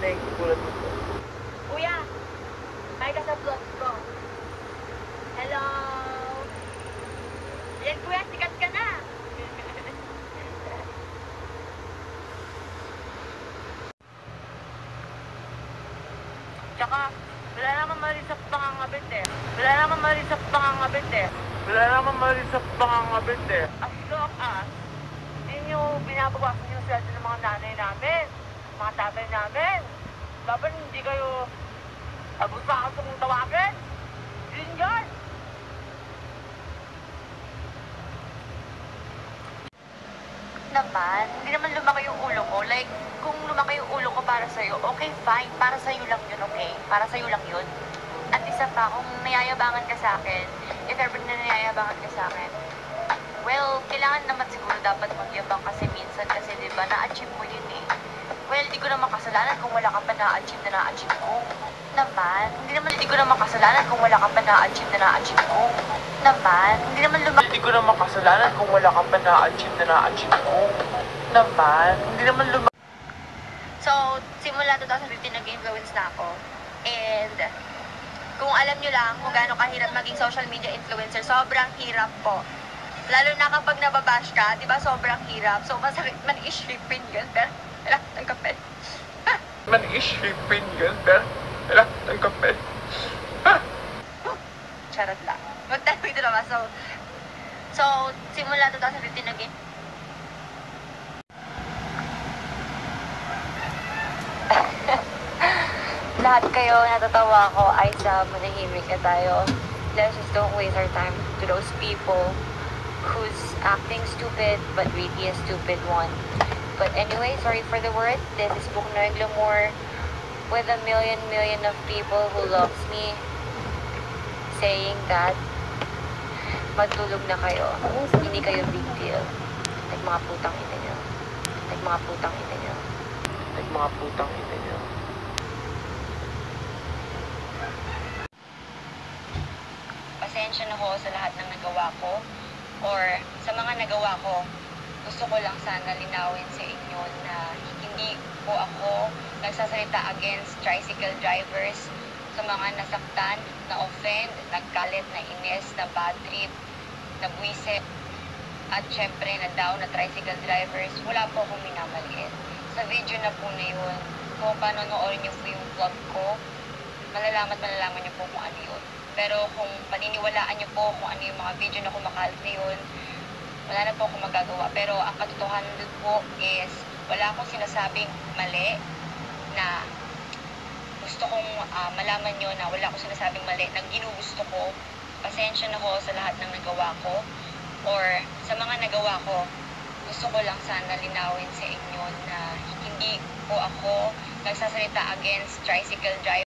nakikigulat mo po. Kuya, may ka sa vlog ko. Hello! Yan kuya, sikat ka na! Tsaka, wala naman marisap pangangabit eh. Wala naman marisap pangangabit eh. Wala naman marisap pangangabit eh. As long as, hindi nyo binabawasan yung sweldo ng mga nanay namin, mga tatay namin. Dapat hindi kayo abusahan kung tawagin. Yun yun! Naman, hindi naman lumaki yung ulo ko. Like, kung lumaki yung ulo ko para sa'yo, okay, fine. Para sa'yo lang yun, okay? Para sa'yo lang yun. At isa pa, kung nayayabangan ka sa akin, if ever na nayayabangan ka sa akin, well, kailangan naman siguro dapat magyabang kasi minsan kasi diba, na-achieve mo yun eh. Well, di ko naman kasalanan kung wala ka pa na-achieve na na-achieve ko. Naman, hindi ko naman kasalanan kung wala ka pa na-achieve na na-achieve ko. Naman, Hindi ko naman kasalanan kung wala ka pa na-achieve na na-achieve ko. Naman, hindi naman So, simula 2015 nag-influence na ako. And, kung alam nyo lang kung gaano kahirap maging social media influencer, sobrang hirap po. Lalo na kapag nababash ka, di ba sobrang hirap. So, masakit man i-shipping yun, pero wala, tanggapin. man i-shipping yun, pero wala, tanggapin. Charot lang. Magtanong ito naman. So, simula 2015 naging lahat kayo natatawa ko ay sa manahimik na tayo. Let's just don't waste our time to those people who's acting stupid but really a stupid one. But anyway, sorry for the word. This is Buknoy Glamour with a million of people who loves me saying that matulog na kayo. Hindi kayo big deal. Like mga putang ina nyo. Like mga putang ina nyo. Like mga putang ina nyo. Pasensya na ho sa lahat ng nagawa ko or sa mga nagawa ko. Gusto ko lang sana linawin sa inyo na hindi po ako nagsasalita against tricycle drivers, sa mga nasaktan, na-offend, nagkalit, nainis, na bad trip, na buwisit, at syempre na down na tricycle drivers. Wala po akong minamaliit. Sa video na po na yun, kung panonoodin niyo po yung vlog ko, malalaman niyo po kung ano yun. Pero kung paniniwalaan niyo po kung ano yung mga video na kumakalat na yun, wala na po akong magagawa. Pero ang katotohanan doon po is, wala akong sinasabing mali na gusto kong malaman nyo na wala akong sinasabing mali na ginugusto ko. Pasensya na ho sa lahat ng nagawa ko or sa mga nagawa ko. Gusto ko lang sana linawin sa inyo na hindi po ako nagsasalita against tricycle drivers.